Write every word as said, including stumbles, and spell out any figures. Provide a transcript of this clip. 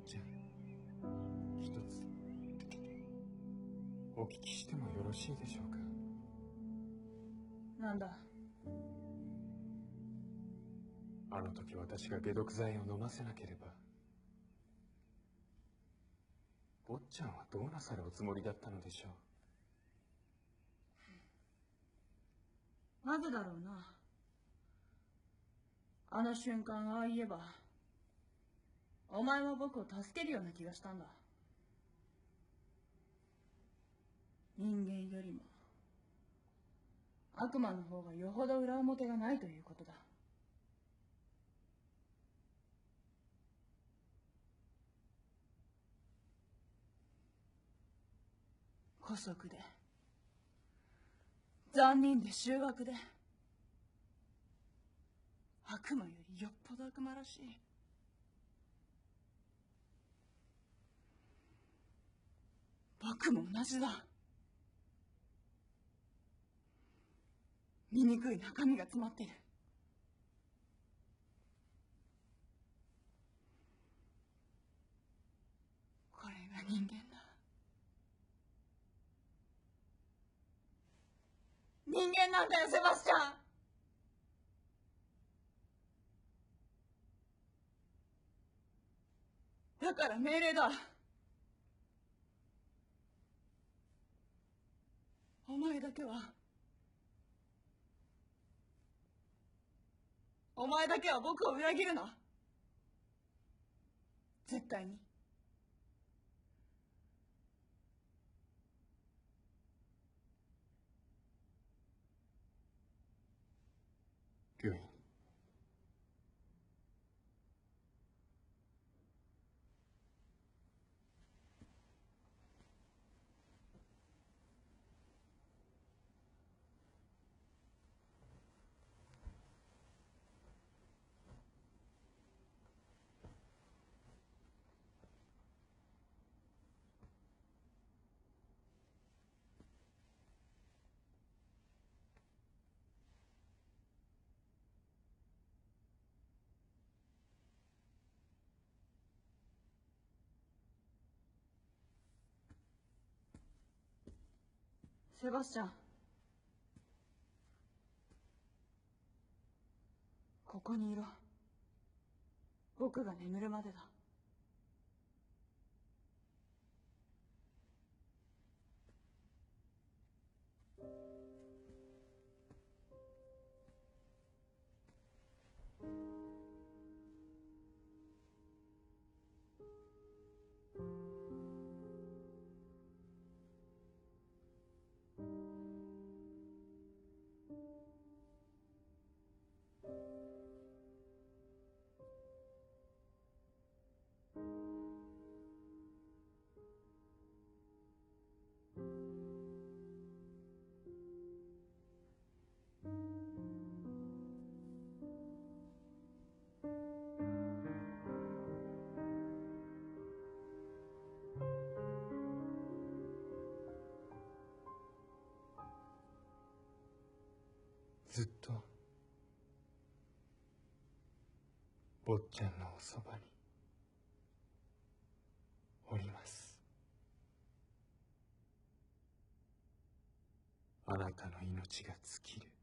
ちゃん、一つお聞きしてもよろしいでしょうか。 なんだ。 あの時私が解毒剤を飲ませなければ、坊ちゃんはどうなさるおつもりだったのでしょう。なぜだろうな。あの瞬間ああ言えば、お前は僕を助けるような気がしたんだ。人間よりも悪魔の方がよほど裏表がないということだ。姑息で残忍で醜悪で、悪魔よりよっぽど悪魔らしい。僕も同じだ。醜い中身が詰まっている。これが人間だ。人間なんだよ、セバスチャン。だから命令だ。お前だけはお前だけは僕を裏切るな。絶対に。 病院。 セバスチャン、ここにいろ。僕が眠るまでだ。 ずっと坊ちゃんのおそばにおります。あなたの命が尽きる